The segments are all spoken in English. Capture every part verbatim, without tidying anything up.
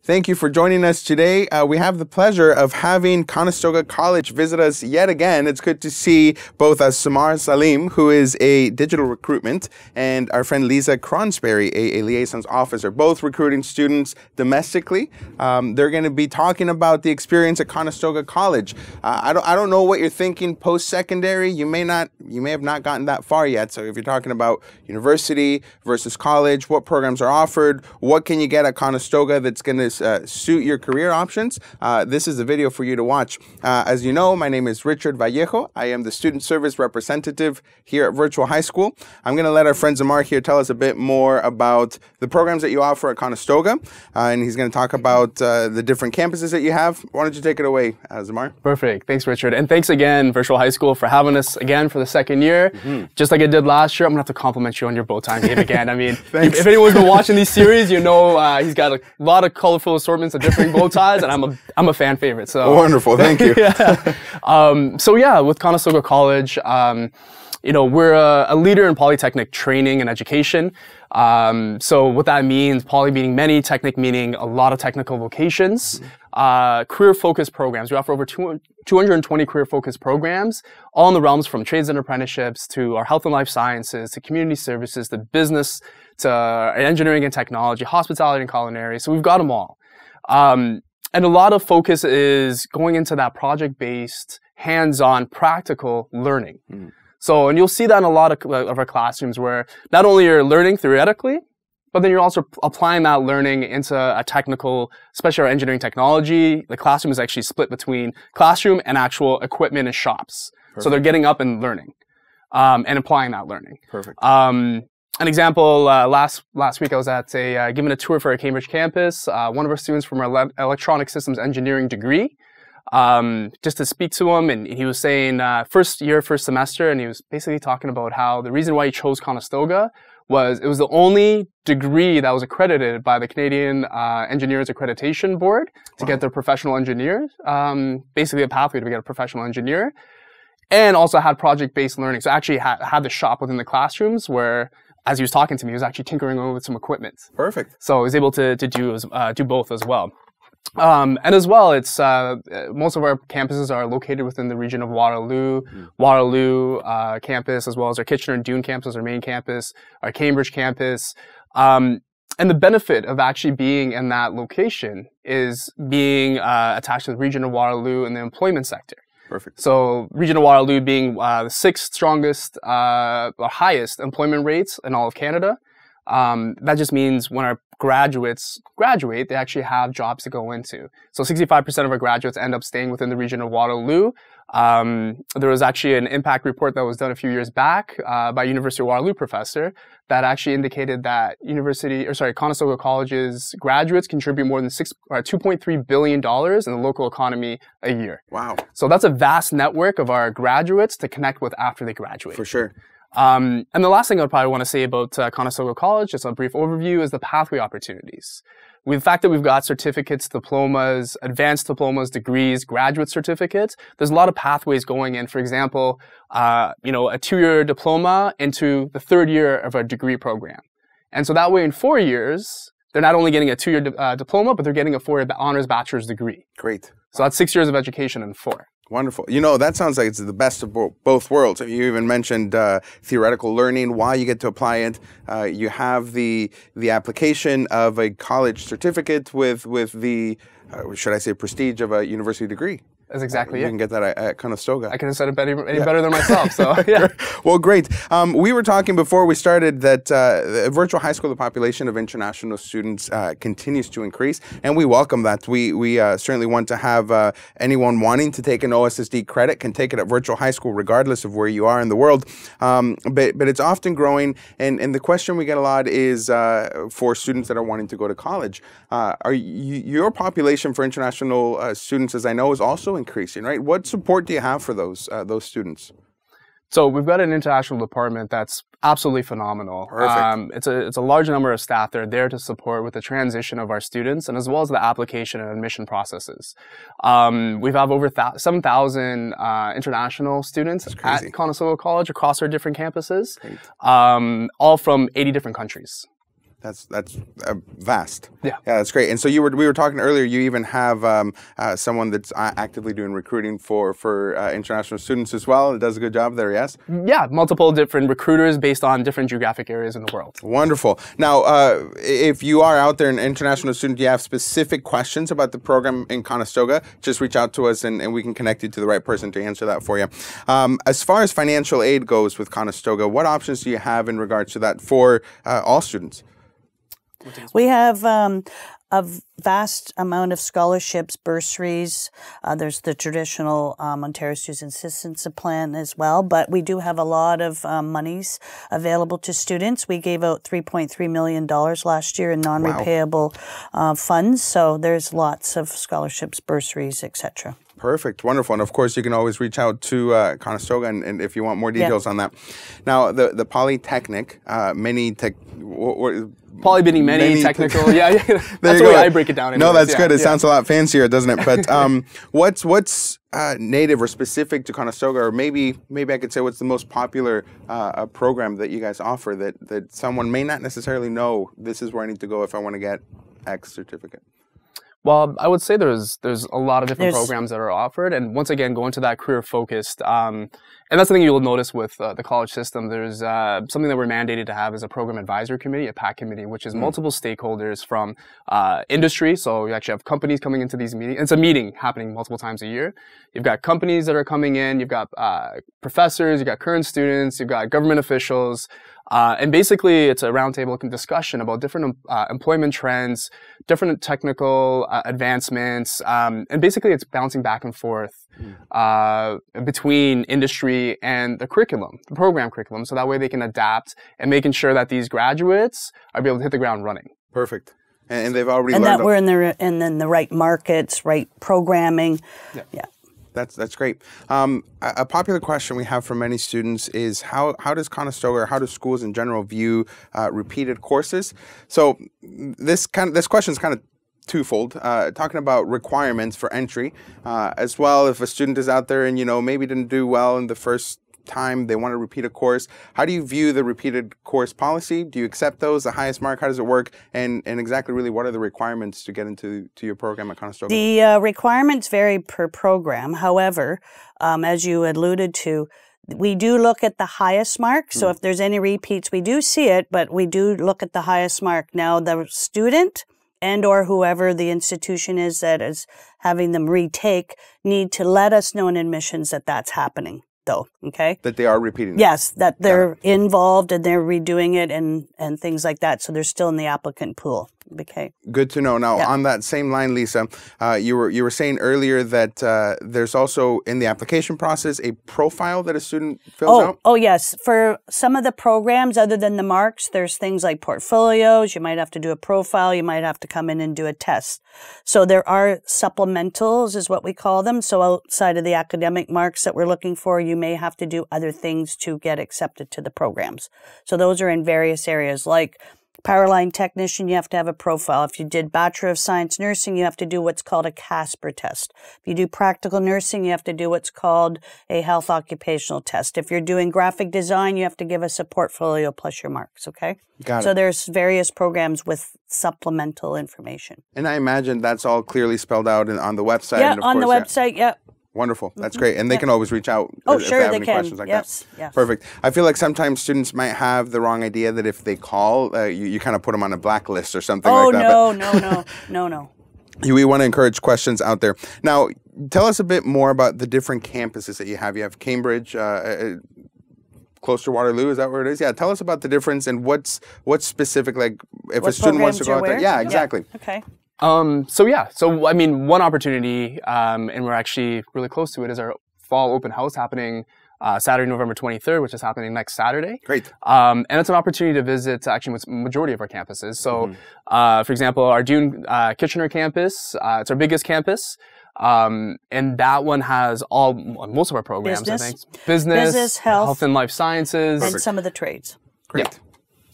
Thank you for joining us today. Uh, we have the pleasure of having Conestoga College visit us yet again. It's good to see both uh, Samar Salim, who is a digital recruitment, and our friend Lisa Cronsberry, a, a liaisons officer, both recruiting students domestically. Um, they're going to be talking about the experience at Conestoga College. Uh, I don't, I don't know what you're thinking post-secondary. You may not, you may have not gotten that far yet. So if you're talking about university versus college, what programs are offered, what can you get at Conestoga that's going to Uh, suit your career options, uh, this is a video for you to watch. Uh, as you know, my name is Richard Vallejo. I am the student service representative here at Virtual High School. I'm going to let our friend Zamar here tell us a bit more about the programs that you offer at Conestoga, uh, and he's going to talk about uh, the different campuses that you have. Why don't you take it away, uh, Zamar? Perfect. Thanks, Richard. And thanks again, Virtual High School, for having us again for the second year. Mm-hmm. Just like I did last year, I'm going to have to compliment you on your bow tie game again. I mean, if, if anyone's been watching these series, you know uh, he's got a lot of colorful assortments of different bow ties, and I'm a I'm a fan favorite. So wonderful, thank you. yeah. Um, so yeah, with Conestoga College, um, you know, we're a, a leader in polytechnic training and education. Um, so what that means, poly meaning many, technic meaning a lot of technical vocations, mm-hmm. uh, career-focused programs. We offer over two hundred twenty career-focused programs, all in the realms from trades and apprenticeships to our health and life sciences, to community services, to business, to engineering and technology, hospitality and culinary. So we've got them all. Um, and a lot of focus is going into that project-based, hands-on, practical learning. Mm. So, and you'll see that in a lot of, of our classrooms where not only you're learning theoretically, but then you're also applying that learning into a technical, especially our engineering technology. The classroom is actually split between classroom and actual equipment and shops. Perfect. So they're getting up and learning, um, and applying that learning. Perfect. Um, An example, uh, last last week I was at a, uh, giving a tour for our Cambridge campus, uh, one of our students from our le electronic systems engineering degree, um, just to speak to him, and he was saying, uh, first year, first semester, and he was basically talking about how the reason why he chose Conestoga was it was the only degree that was accredited by the Canadian uh, Engineers Accreditation Board to wow. get their professional engineers, um, basically a pathway to get a professional engineer, and also had project-based learning. So actually had, had the shop within the classrooms where, as he was talking to me, he was actually tinkering with some equipment. Perfect. So he was able to to do uh, do both as well. Um, and as well, it's uh, most of our campuses are located within the region of Waterloo, mm. Waterloo uh, campus, as well as our Kitchener and Doon campus, our main campus, our Cambridge campus. Um, and the benefit of actually being in that location is being uh, attached to the region of Waterloo in the employment sector. Perfect. So region of Waterloo being uh, the sixth strongest uh, or highest employment rates in all of Canada. Um, that just means when our graduates graduate, they actually have jobs to go into. So sixty-five percent of our graduates end up staying within the region of Waterloo. Um, there was actually an impact report that was done a few years back uh, by a University of Waterloo professor that actually indicated that university, or sorry, Conestoga College's graduates contribute more than six, or two point three billion dollars in the local economy a year. Wow! So that's a vast network of our graduates to connect with after they graduate. For sure. Um, and the last thing I'd probably want to say about uh, Conestoga College, just a brief overview, is the pathway opportunities. With the fact that we've got certificates, diplomas, advanced diplomas, degrees, graduate certificates, there's a lot of pathways going in. For example, uh, you know, a two-year diploma into the third year of a degree program. And so that way in four years, they're not only getting a two-year di uh, diploma, but they're getting a four-year honors bachelor's degree. Great. So that's six years of education in four. Wonderful. You know, that sounds like it's the best of bo both worlds. You even mentioned uh, theoretical learning while you get to apply it. Uh, you have the the application of a college certificate with, with the, uh, should I say, prestige of a university degree. That's exactly uh, you it. You can get that at, at Conestoga. I couldn't have said it better, any yeah. better than myself. So, yeah. Well, great. Um, we were talking before we started that uh, Virtual High School, the population of international students uh, continues to increase, and we welcome that. We we uh, certainly want to have uh, anyone wanting to take an O S S D credit can take it at Virtual High School, regardless of where you are in the world. Um, but but it's often growing, and and the question we get a lot is uh, for students that are wanting to go to college. Uh, are you, your population for international uh, students, as I know, is also increasing, right? What support do you have for those uh, those students? So we've got an international department that's absolutely phenomenal. Perfect. Um, it's a it's a large number of staff that are there to support with the transition of our students, and as well as the application and admission processes. Um, we have over seven thousand uh, international students at Conestoga College across our different campuses, um, all from eighty different countries. That's that's uh, vast. Yeah, yeah, that's great. And so you were we were talking earlier. You even have um, uh, someone that's uh, actively doing recruiting for for uh, international students as well. It does a good job there. Yes. Yeah, multiple different recruiters based on different geographic areas in the world. Wonderful. Now, uh, if you are out there an international student, you have specific questions about the program in Conestoga, just reach out to us and, and we can connect you to the right person to answer that for you. Um, as far as financial aid goes with Conestoga, what options do you have in regards to that for uh, all students? We have um, a vast amount of scholarships, bursaries. Uh, there's the traditional um, Ontario Student Assistance Plan as well, but we do have a lot of um, monies available to students. We gave out three point three million dollars last year in non-repayable wow. uh, funds, so there's lots of scholarships, bursaries, et cetera. Perfect. Wonderful. And of course, you can always reach out to uh, Conestoga and, and if you want more details yeah. on that. Now, the, the Polytechnic, uh, many tech... W- w- Poly meaning many, many technical, te- yeah, yeah. That's the way I break it down. Anyways. No, that's yeah, good. It yeah. sounds a lot fancier, doesn't it? But um, what's what's uh, native or specific to Conestoga, or maybe maybe I could say what's the most popular uh, program that you guys offer that that someone may not necessarily know? This is where I need to go if I want to get X certificate. Well, I would say there's there's a lot of different there's, programs that are offered, and once again, going to that career focused, um, and that's something you'll notice with uh, the college system. There's uh, something that we're mandated to have is a program advisory committee, a PAC committee, which is mm. multiple stakeholders from uh, industry. So you actually have companies coming into these meetings. It's a meeting happening multiple times a year. You've got companies that are coming in. You've got uh, professors. You've got current students. You've got government officials. Uh, and basically, it's a roundtable discussion about different uh, employment trends, different technical uh, advancements, um, and basically it's bouncing back and forth mm. uh, between industry and the curriculum, the program curriculum, so that way they can adapt and making sure that these graduates are able to hit the ground running. Perfect. And, and they've already and learned... And that we're in the, and then the right markets, right programming. Yeah. yeah. That's that's great. Um, a, a popular question we have from many students is how how does Conestoga or how do schools in general view uh, repeated courses? So this kind of this question is kind of twofold. Uh, talking about requirements for entry, uh, as well. If a student is out there and you know maybe didn't do well in the first time, they want to repeat a course. How do you view the repeated course policy? Do you accept those, the highest mark? How does it work? And and exactly really what are the requirements to get into to your program at Conestoga? The uh, requirements vary per program. However, um, as you alluded to, we do look at the highest mark. So mm. if there's any repeats, we do see it, but we do look at the highest mark. Now, the student and or whoever the institution is that is having them retake need to let us know in admissions that that's happening. Though, okay? That they are repeating it. Yes, that they're yeah. involved and they're redoing it and, and things like that. So they're still in the applicant pool. Okay. Good to know. Now, yeah. on that same line, Lisa, uh, you were you were saying earlier that uh, there's also in the application process a profile that a student fills oh, out? Oh, yes. For some of the programs, other than the marks, there's things like portfolios. You might have to do a profile. You might have to come in and do a test. So there are supplementals is what we call them. So outside of the academic marks that we're looking for, you may have to do other things to get accepted to the programs. So those are in various areas like power line technician, you have to have a profile. If you did Bachelor of Science Nursing, you have to do what's called a CASPER test. If you do practical nursing, you have to do what's called a health occupational test. If you're doing graphic design, you have to give us a portfolio plus your marks, okay? Got it. So there's various programs with supplemental information. And I imagine that's all clearly spelled out in, on the website. Yeah, and of on course, the website, yeah. Wonderful. That's great. And they yeah. can always reach out oh, if sure, they have they any can. questions like yes, that. Yes. Perfect. I feel like sometimes students might have the wrong idea that if they call, uh, you, you kind of put them on a blacklist or something oh, like that. Oh, no, no, no, no, no. We want to encourage questions out there. Now, tell us a bit more about the different campuses that you have. You have Cambridge, uh, uh, close to Waterloo, is that where it is? Yeah, tell us about the difference and what's what's specific, like if what a student wants to go out where? there. Yeah, exactly. Yeah. Okay. Um, so yeah, so I mean, one opportunity, um, and we're actually really close to it, is our fall open house happening uh, Saturday, November twenty-third, which is happening next Saturday. Great. Um, and it's an opportunity to visit actually with majority of our campuses. So, mm-hmm. uh, for example, our Dune uh, Kitchener campus, uh, it's our biggest campus. Um, and that one has all, most of our programs, Business. I think. Business, Business, health, health and life sciences. And some of the trades. Great. Yeah.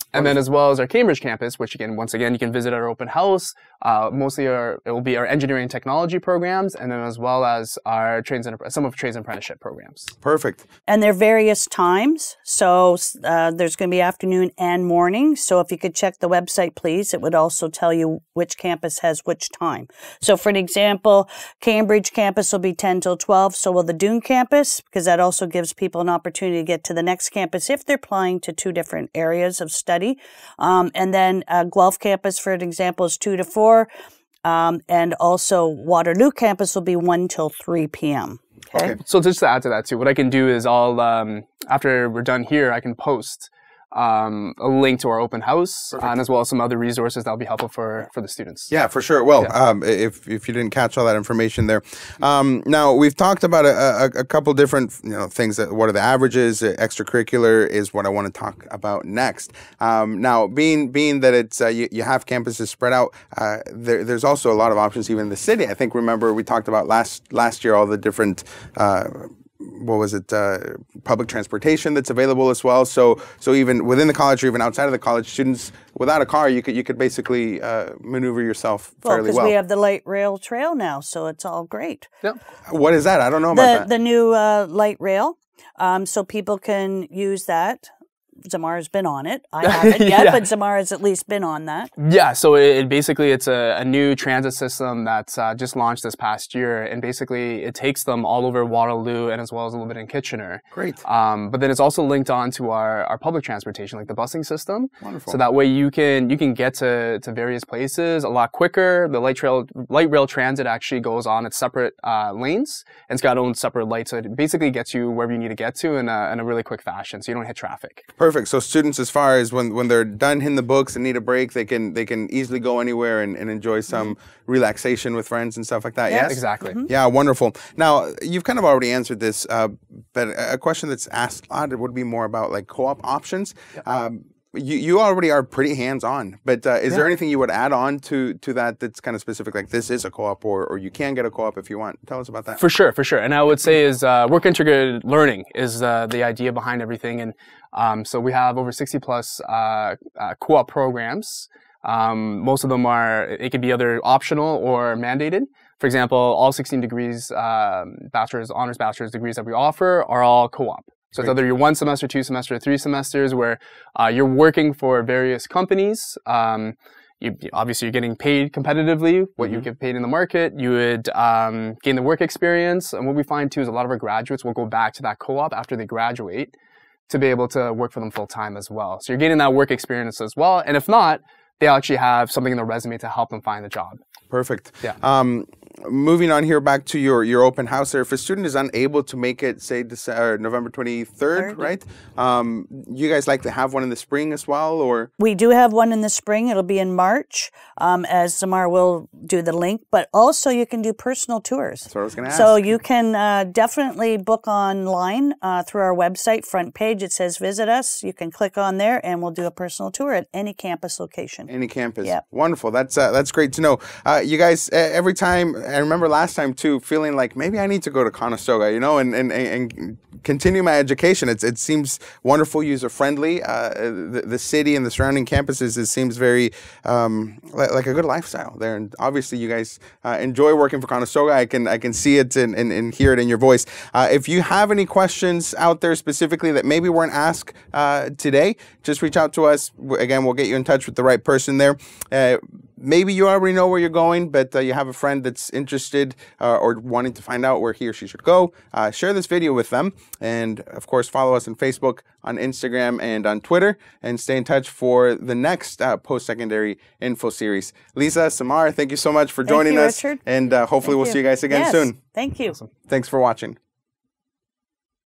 And then as well as our Cambridge campus, which again, once again, you can visit our open house. Uh, mostly our, it will be our engineering and technology programs, and then as well as our trades and some of trades and apprenticeship programs. Perfect. And they're various times. So uh, there's going to be afternoon and morning. So if you could check the website, please, it would also tell you which campus has which time. So for an example, Cambridge campus will be ten till twelve. So will the Doon campus, because that also gives people an opportunity to get to the next campus if they're applying to two different areas of study. Um, and then uh, Guelph campus, for an example, is two to four. Um, and also Waterloo campus will be one till three p.m. Okay? okay. So just to add to that too, what I can do is I'll, um, after we're done here, I can post um, a link to our open house uh, and as well as some other resources that'll be helpful for, for the students. Yeah, for sure. Well, yeah. um, if, if you didn't catch all that information there. Um, now, we've talked about a, a, a couple different you know things. That what are the averages? Uh, extracurricular is what I want to talk about next. Um, now, being being that it's uh, you, you have campuses spread out, uh, there, there's also a lot of options even in the city. I think, remember, we talked about last, last year all the different uh, what was it, uh, public transportation that's available as well. So so even within the college or even outside of the college, students without a car, you could you could basically uh, maneuver yourself well, fairly well. Because we have the light rail trail now, so it's all great. Yep. What is that? I don't know the, about that. The new uh, light rail, um, so people can use that. Zamara's been on it. I haven't yet, yeah. but Zamara's at least been on that. Yeah, so it, it basically, it's a, a new transit system that's uh, just launched this past year, and basically it takes them all over Waterloo and as well as a little bit in Kitchener. Great. Um, but then it's also linked on to our, our public transportation, like the busing system. Wonderful. So that way you can you can get to, to various places a lot quicker. The light trail light rail transit actually goes on its separate uh, lanes, and it's got its own separate lights, so it basically gets you wherever you need to get to in a, in a really quick fashion, so you don't hit traffic. Perfect. Perfect. So students, as far as when, when they're done in the books and need a break, they can they can easily go anywhere and, and enjoy some mm-hmm. relaxation with friends and stuff like that. Yeah, yes, exactly. Mm-hmm. Yeah, wonderful. Now, you've kind of already answered this, uh, but a question that's asked a lot would be more about like co-op options. Yeah. Um, You you already are pretty hands-on, but uh, is yeah. there anything you would add on to to that that's kind of specific, like this is a co-op, or or you can get a co-op if you want? Tell us about that. For sure, for sure. And I would say is uh, work integrated learning is uh, the idea behind everything. And um, so we have over sixty plus uh, uh, co-op programs. Um, most of them are, it could be either optional or mandated. For example, all sixteen degrees, um, bachelor's, honors bachelor's degrees that we offer are all co-op. So it's either your one semester, two semester, three semesters, where uh, you're working for various companies. Um, you, obviously, you're getting paid competitively, what mm-hmm. you get paid in the market. You would um, gain the work experience. And what we find, too, is a lot of our graduates will go back to that co-op after they graduate to be able to work for them full-time as well. So you're getting that work experience as well. And if not, they actually have something in their resume to help them find the job. Perfect. Yeah. Um, moving on here back to your, your open house there, if a student is unable to make it, say, December, November twenty-third, Third. right? Um, you guys like to have one in the spring as well, or? We do have one in the spring. It'll be in March, um, as Samar will do the link, but also you can do personal tours. That's what I was going to ask. So you can uh, definitely book online uh, through our website, front page. It says visit us. You can click on there and we'll do a personal tour at any campus location. Any campus. Yep. Wonderful. That's uh, that's great to know. Uh, you guys, uh, every time, I remember last time too, feeling like maybe I need to go to Conestoga, you know, and, and, and continue my education. It's, it seems wonderful, user-friendly. Uh, the, the city and the surrounding campuses, it seems very um, like, like a good lifestyle there. And obviously you guys uh, enjoy working for Conestoga. I can I can see it and, and, and hear it in your voice. Uh, if you have any questions out there specifically that maybe weren't asked uh, today, just reach out to us. Again, we'll get you in touch with the right person there. Uh, maybe you already know where you're going, but uh, you have a friend that's interested uh, or wanting to find out where he or she should go. Uh, share this video with them. And, of course, follow us on Facebook, on Instagram, and on Twitter. And stay in touch for the next uh, post-secondary info series. Lisa, Samar, thank you so much for joining you, us. Richard. And uh, hopefully thank we'll you. see you guys again yes, soon. Thank you. Awesome. Thanks for watching.